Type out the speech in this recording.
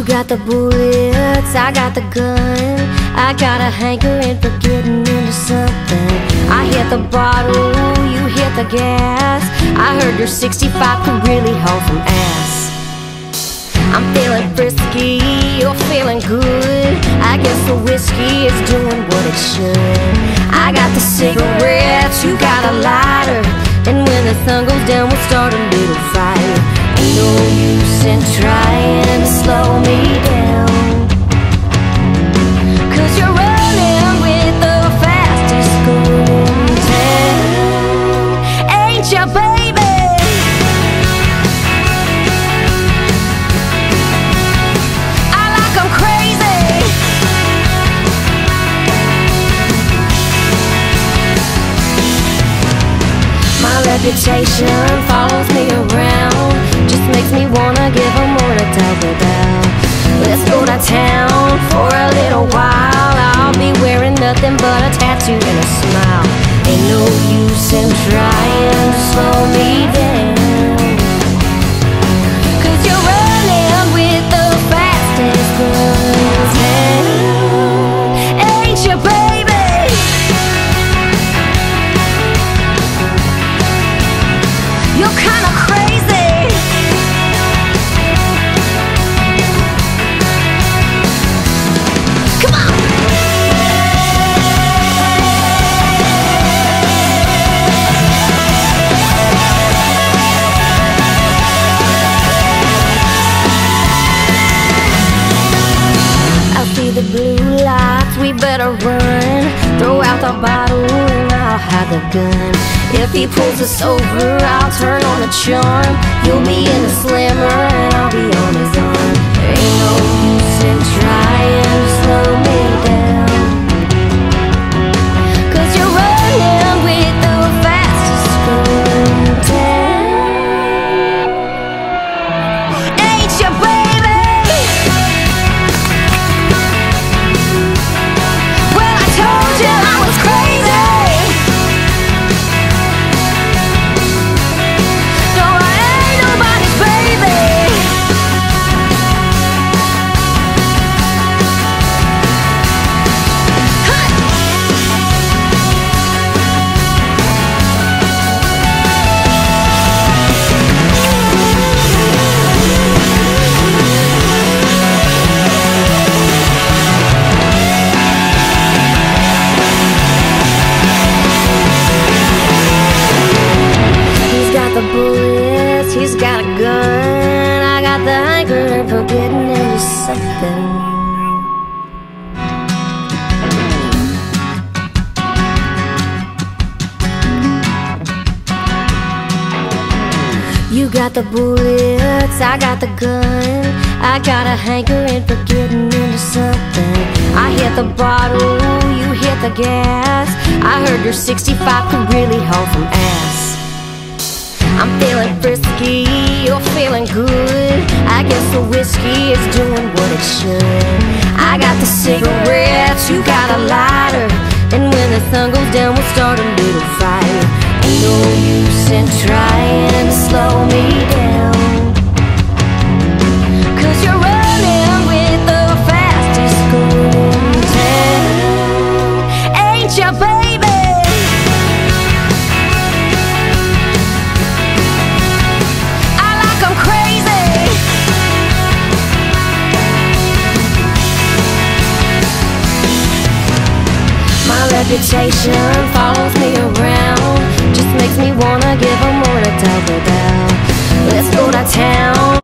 You got the bullets, I got the gun. I got a hankering for getting into something. I hit the bottle, you hit the gas. I heard your 65 could really haul some ass. I'm feeling frisky, you're feeling good. I guess the whiskey is doing what it should. I got the cigarettes, you got a lighter, and when the sun goes down we'll start a little fire. Ain't no use in trying to slow me down, 'cause you're running with the fastest girl in town. Ain't ya, baby? I like 'em crazy. My reputation follows me around, just makes me wanna give 'em more to talk about. Let's go to town for a little while. I'll be wearing nothing but a tattoo and a smile. Ain't no use in trying to slow me down, 'cause you're running with the fastest girl in town. Ain't you, baby? You're kinda crazy. Come on. I see the blue lights, we better run. Throw out the bottle and I'll hide the gun. If he pulls us over, I'll turn on the charm. You'll be in the slammer and I'll be on his arm. There ain't no use in trying to slow me down, 'cause you're running with the fastest girl in town. Ain't you, baby? Well, I told you I was crazy. He's got a gun, I got the hankering for getting into something. You got the bullets, I got the gun. I got a hankering for getting into something. I hit the bottle, you hit the gas. I heard your 65 could really haul some ass. I'm feeling frisky, you're feeling good. I guess the whiskey is doing what it should. I got the cigarettes, you got a lighter, and when the sun goes down we'll start a little fire. Ain't no use in trying to slow me down, 'cause you're running with the fastest girl in town. Ain't you, baby? Reputation follows me around, just makes me wanna give 'em more to talk about. Let's go to town.